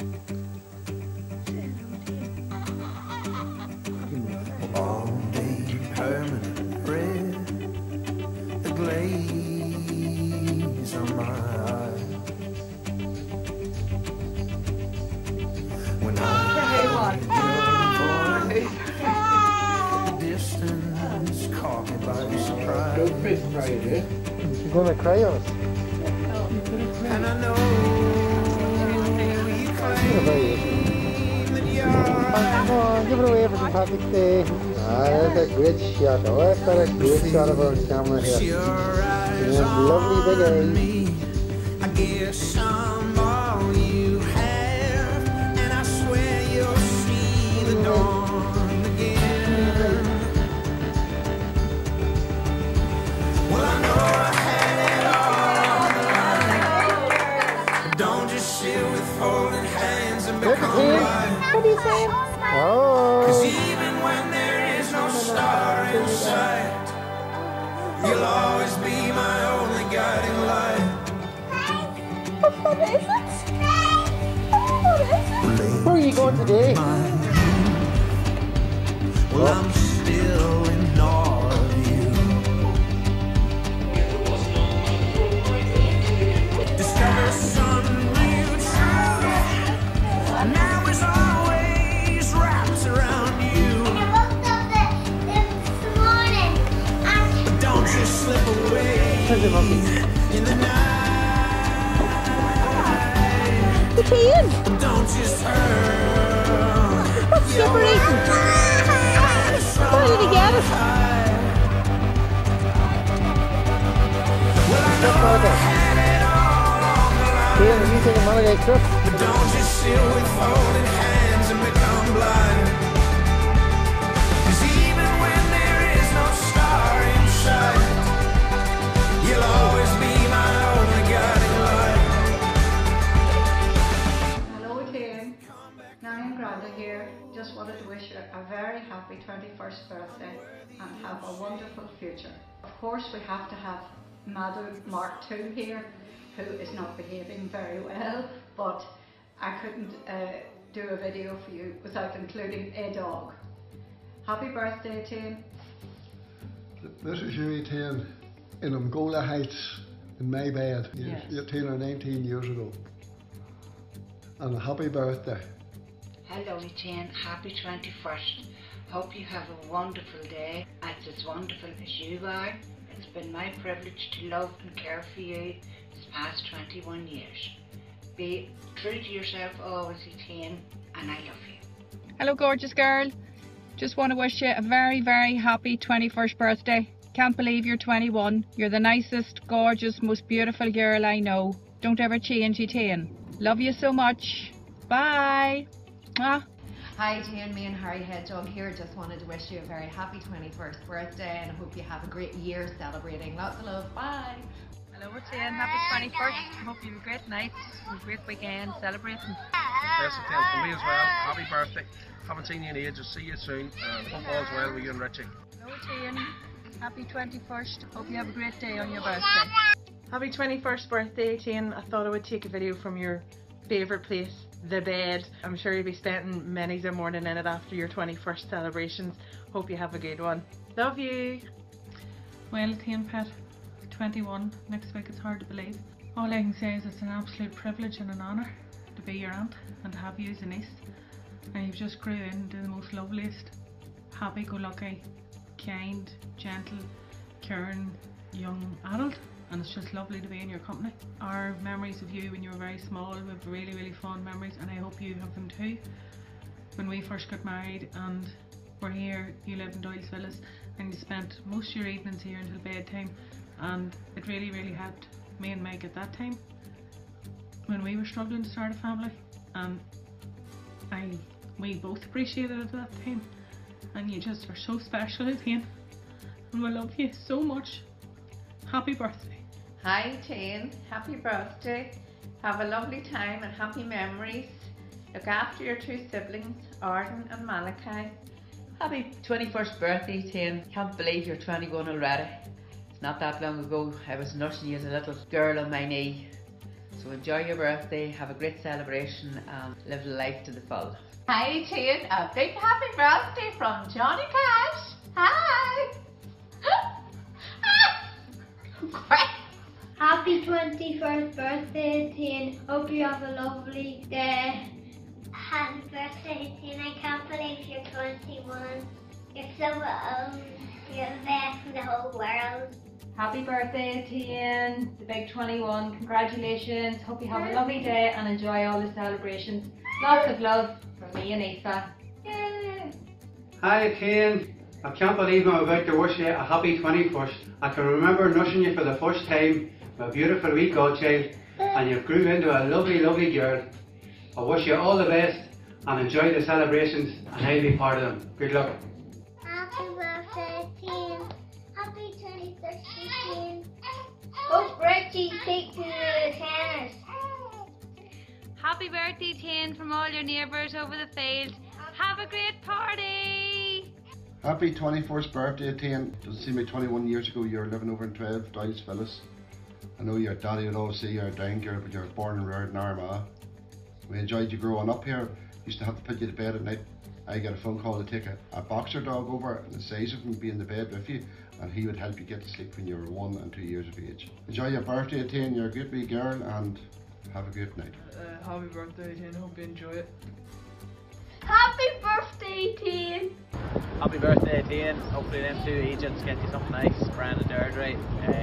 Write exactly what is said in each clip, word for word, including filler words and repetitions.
All day permanent red, the glaze on my eyes. When I the distance caught me by surprise. Don't face cry, eh? You're gonna cry on us. And I know you claim that Come on, give it away for Saint Patrick's Day. Ah, that's a great shot. Oh, I've got a great shot of our camera here. you're eyes Yeah, lovely big on eyes. me. I guess I'm all you have, and I swear you'll see the dawn again. Well, I know I had it all on the line, but don't just sit with folded hands and become blind. What are you saying? Oh. Cause even when there is no star in sight, you'll always be my only guiding light. What is it? What is it? Where are you going today? Well, I'm still in awe of you. Discover some new truth. Now is always wrapped around you. I looked up this this morning and But don't just slip away in the night. the tea in. Don't just hurt. What's separating? Where did he get it? Well, I know I had it all on the line. Here, are you taking holiday trip? But don't just sit with folded hands and become blind. Cause even when there is no star in sight, you'll always be my only guiding light. Hello again, Marion Granda here. Just wanted to wish you a very happy twenty-first birthday and have a wonderful future. Of course we have to have Mother Mark two here, who is not behaving very well, but I couldn't uh, do a video for you without including a dog. Happy birthday, Tim. This is you, Etienne, in Angola Heights, in my bed. Yes. eighteen or nineteen years ago. And a happy birthday. Hello Etienne, happy twenty-first. Hope you have a wonderful day. It's as wonderful as you are. It's been my privilege to love and care for you this past twenty-one years. Be true to yourself always, Etienne, and I love you. Hello gorgeous girl, just want to wish you a very very happy twenty-first birthday. Can't believe you're twenty-one. You're the nicest, gorgeous, most beautiful girl I know. Don't ever change, Etienne. Love you so much. Bye. Mwah. Hi Jane, me and Harry Hedgehog here. Just wanted to wish you a very happy twenty-first birthday and I hope you have a great year celebrating. Lots of love, bye! Hello Etienne, happy twenty-first. Hope you have a great night, a great weekend celebrating. Best of things for me as well. Happy birthday. Haven't seen you in ages. See you soon. And hope all's well with you and Richie. Hello Etienne, happy twenty-first. Hope you have a great day on your birthday. Happy twenty-first birthday, Etienne. I thought I would take a video from your favourite place, the bed. I'm sure you'll be spending many's a morning in it after your twenty-first celebrations. Hope you have a good one. Love you. Well, Etienne Pet, twenty-one next week. It's hard to believe. All I can say is it's an absolute privilege and an honour to be your aunt and to have you as a niece. And you've just grew into the most loveliest, happy-go-lucky, kind, gentle, caring young adult. And it's just lovely to be in your company. Our memories of you when you were very small, we have really really fond memories, and I hope you have them too. When we first got married and were here, you lived in Doyle's Villas and you spent most of your evenings here until bedtime, and it really really helped me and Meg at that time when we were struggling to start a family, and I we both appreciated it at that time, and you just are so special, Etienne, and we love you so much. Happy birthday. Hi Jane, happy birthday. Have a lovely time and happy memories. Look after your two siblings, Arden and Malachi. Happy twenty-first birthday, Jane. Can't believe you're twenty-one already. It's not that long ago I was nursing you as a little girl on my knee. So enjoy your birthday, have a great celebration and live life to the full. Hi Jane, a big happy birthday from Johnny Cash. Hi! Happy twenty-first birthday, Teen. Hope you have a lovely day. Happy birthday, Teen. I can't believe you're twenty-one. You're so old. You're the best in the whole world. Happy birthday, Teen. The big twenty-one. Congratulations. Hope you have a lovely day and enjoy all the celebrations. Lots of love from me and Aoife. Yay! Hi, Teen. I can't believe I'm about to wish you a happy twenty-first. I can remember nursing you for the first time, my beautiful wee godchild, and you've grew into a lovely, lovely girl. I wish you all the best and enjoy the celebrations, and I'll be part of them. Good luck. Happy birthday, Teen. Happy twenty-first, Teen. Hope Richie takes you to the tennis. Happy birthday, Teen, from all your neighbours over the field. Have a great party! Happy twenty-first birthday, Teen. Doesn't seem like twenty-one years ago you were living over in twelve, Dials Phyllis. I know your daddy would always say you're a down girl, but you were born and reared in Armagh. We enjoyed you growing up here. Used to have to put you to bed at night. I get a phone call to take a, a boxer dog over and the size of him be in the bed with you, and he would help you get to sleep when you were one and two years of age. Enjoy your birthday, Teen. You're a good wee girl, and have a good night. Uh, happy birthday, Teen. Hope you enjoy it. Happy birthday, Teen. Happy birthday, Teen. Hopefully them two agents get you something nice, Fran and Deirdre.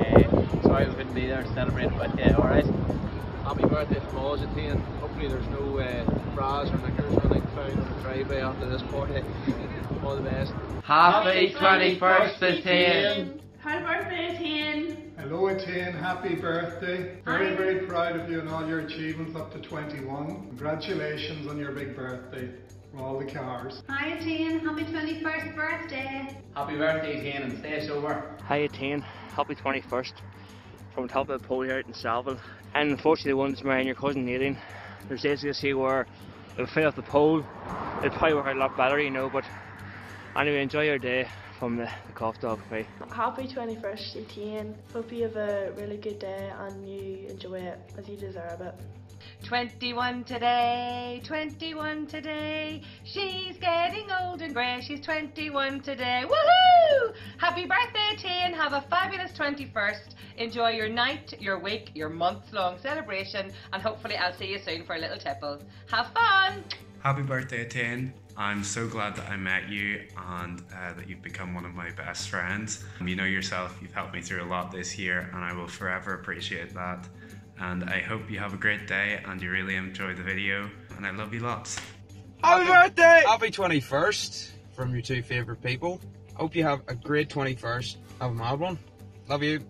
Uh, sorry we couldn't be there to celebrate, but yeah, alright. Happy birthday from all of you, Teen. Hopefully there's no uh, bras or knickers or anything found on the driveway after this party. All the best. Happy twenty-first, Teen. Happy birthday, Teen. Hello, Teen. Happy birthday. Very, very proud of you and all your achievements up to twenty-one. Congratulations on your big birthday. From all the cars. Hi Teen, happy twenty-first birthday. Happy birthday, Teen, and stay sober. Hi, Teen. Happy twenty-first. From the top of the pole here out in Salville. And unfortunately, the one that's marrying your cousin Nadine. There's days to see where it'll fill off the pole. It'll probably work out a lot better, you know, but anyway, enjoy your day from the, the Cough Dog. Bye. Happy twenty-first, Teen. Hope you have a really good day and you enjoy it as you deserve it. twenty-one today, twenty-one today. She's getting old and grey. She's twenty-one today. Woohoo! Happy birthday, Teen. Have a fabulous twenty-first. Enjoy your night, your week, your month-long celebration, and hopefully I'll see you soon for a little tipple. Have fun! Happy birthday, Teen. I'm so glad that I met you and uh, that you've become one of my best friends. You know yourself, you've helped me through a lot this year, and I will forever appreciate that. And I hope you have a great day and you really enjoy the video, and I love you lots. Happy birthday! Happy twenty-first from your two favourite people. Hope you have a great twenty-first. Have a mad one. Love you.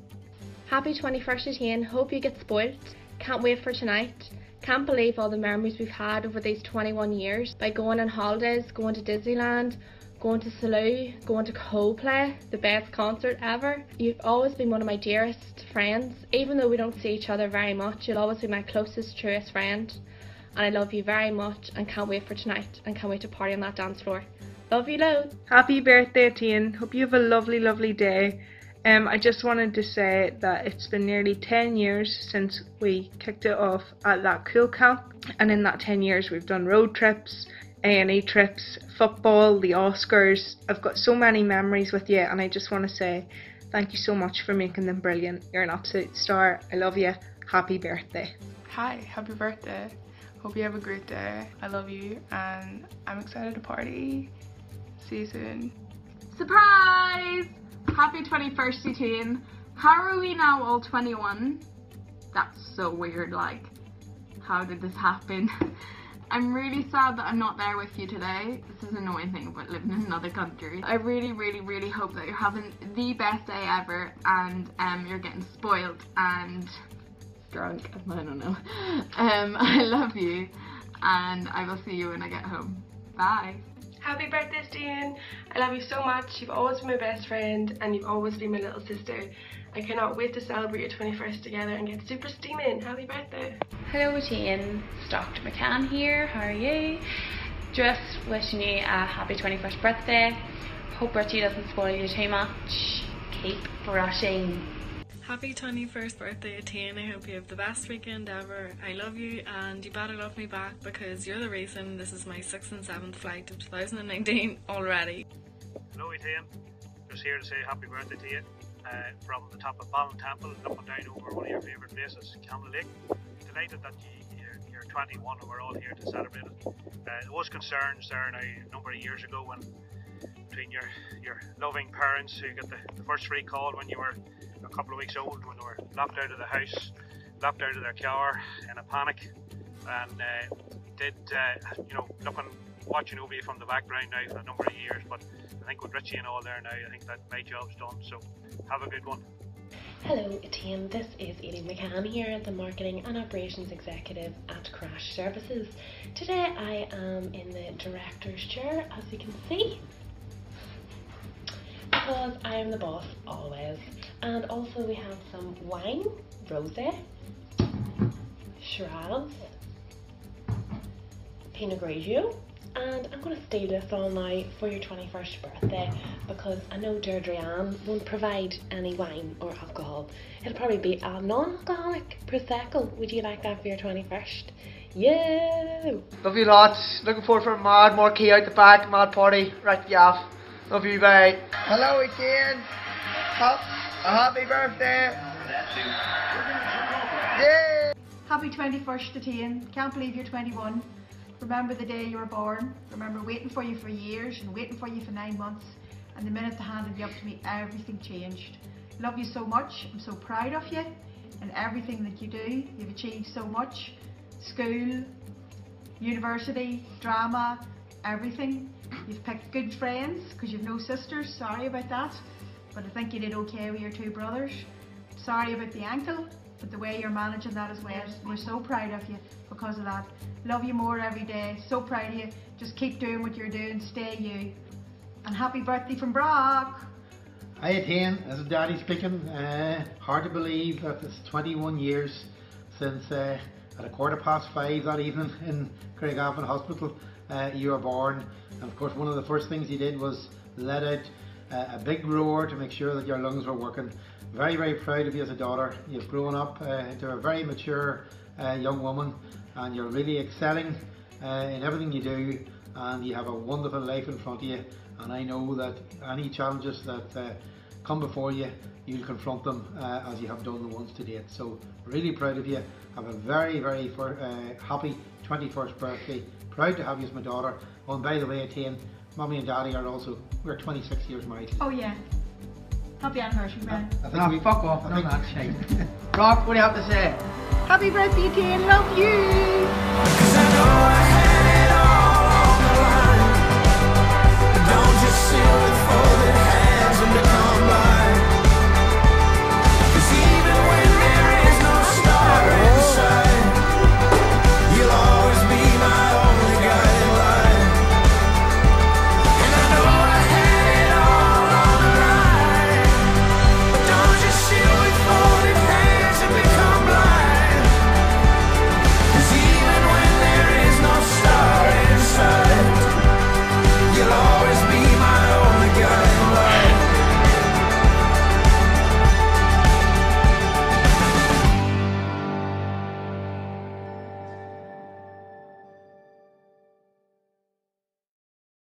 Happy twenty-first, Teen. Hope you get spoilt. Can't wait for tonight. Can't believe all the memories we've had over these twenty-one years by going on holidays, going to Disneyland, going to Salou, going to Coldplay, the best concert ever. You've always been one of my dearest friends. Even though we don't see each other very much, you'll always be my closest, truest friend. And I love you very much and can't wait for tonight and can't wait to party on that dance floor. Love you loads. Happy birthday, Teen. Hope you have a lovely, lovely day. Um, I just wanted to say that it's been nearly ten years since we kicked it off at that cool camp, and in that ten years we've done road trips, A and E trips, football, the Oscars. I've got so many memories with you, and I just want to say thank you so much for making them brilliant. You're an absolute star. I love you. Happy birthday. Hi, happy birthday. Hope you have a great day. I love you and I'm excited to party. See you soon. Surprise! Happy twenty-first, Teen. How are we now all twenty-one? That's so weird, like, how did this happen? I'm really sad that I'm not there with you today. This is an annoying thing about living in another country. I really, really, really hope that you're having the best day ever and um, you're getting spoiled and drunk. I don't know. Um, I love you and I will see you when I get home. Bye. Happy birthday, Teen. I love you so much. You've always been my best friend and you've always been my little sister. I cannot wait to celebrate your twenty-first together and get super steaming. Happy birthday. Hello, Teen. It's Doctor McCann here. How are you? Just wishing you a happy twenty-first birthday. Hope Richie doesn't spoil you too much. Keep brushing. Happy twenty-first birthday, Etienne. I hope you have the best weekend ever. I love you, and you better love me back because you're the reason this is my sixth and seventh flight of two thousand nineteen already. Hello Etienne, just here to say happy birthday to you uh, from the top of Ballin Temple, looking down over one of your favourite places, Camel Lake. Delighted that you, you're, you're twenty-one and we're all here to celebrate it. Uh, there was concerns there now a number of years ago when between your, your loving parents who got the, the first free call when you were a couple of weeks old, when they were locked out of the house, locked out of their car in a panic, and uh, did, uh, you know, looking, watching over you from the background now for a number of years, but I think with Richie and all there now, I think that my job's done, so have a good one. Hello Etienne, this is Aileen McCann here, the Marketing and Operations Executive at Crash Services. Today I am in the Director's chair, as you can see, because I am the boss always. And also we have some wine, rosé, Shiraz, Pinot Grigio, and I'm going to steal this all now for your twenty-first birthday because I know Deirdre Ann won't provide any wine or alcohol. It'll probably be a non-alcoholic Prosecco. Would you like that for your twenty-first? Yeah! Love you lots. Looking forward for a mad marquee out the back, mad party, right off. Love you, bye. Hello again. A happy birthday! Yeah! Happy twenty-first, Etienne. Can't believe you're twenty-one. Remember the day you were born. Remember waiting for you for years and waiting for you for nine months. And the minute they handed you up to me, everything changed. Love you so much. I'm so proud of you and everything that you do. You've achieved so much. School, university, drama, everything. You've picked good friends because you've no sisters. Sorry about that. But I think you did okay with your two brothers. Sorry about the ankle, but the way you're managing that as well. We're so proud of you because of that. Love you more every day. So proud of you. Just keep doing what you're doing. Stay you. And happy birthday from Brock. Hi Etienne, this is Daddy speaking. Uh, hard to believe that it's twenty-one years since uh, at a quarter past five that evening in Craigavon Hospital uh, you were born. And of course one of the first things you did was let out Uh, a big roar to make sure that your lungs were working. Very, very proud of you as a daughter. You've grown up uh, into a very mature uh, young woman and you're really excelling uh, in everything you do, and you have a wonderful life in front of you, and I know that any challenges that uh, come before you, you'll confront them uh, as you have done the ones to date. So really proud of you. Have a very, very for, uh, happy twenty-first birthday. Proud to have you as my daughter. Oh, and by the way, Etienne, Mommy and Daddy are also, we're twenty-six years married. Oh yeah. Happy anniversary, Brian. I think no, we, fuck off, I no think, that shit. Brock, what do you have to say? Happy birthday, Etienne. Love you.